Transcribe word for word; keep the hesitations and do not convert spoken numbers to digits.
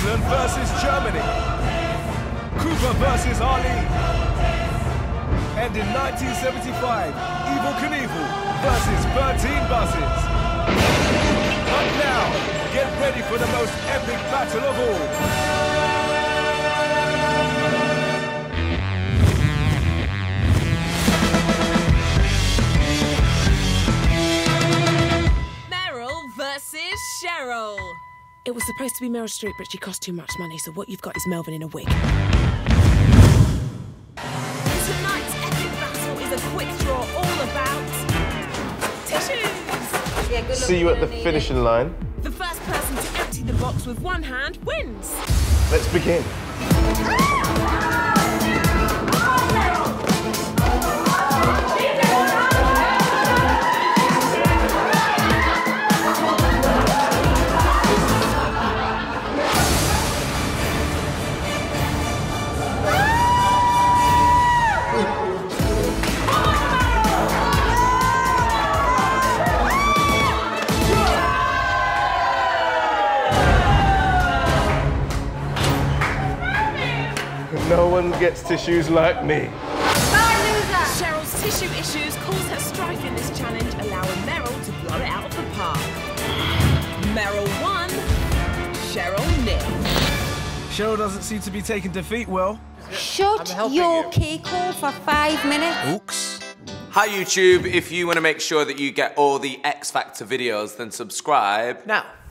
England versus Germany. Cooper versus Ali. And in nineteen seventy-five, Evel Knievel versus thirteen buses. But now, get ready for the most epic battle of all. Versus Cheryl. It was supposed to be Meryl Streep, but she cost too much money, so what you've got is Melvin in a wig. Tonight's epic battle is a quick draw all about tissues. Yeah, good See you at the finishing line. The first person to empty the box with one hand wins. Let's begin. No one gets tissues like me. Cheryl's tissue issues cause her strife in this challenge, allowing Meryl to blow it out of the park. Meryl won, Cheryl nil. Cheryl doesn't seem to be taking defeat well. Shut your cake hole for five minutes. Oops. Hi YouTube, if you want to make sure that you get all the X Factor videos, then subscribe now.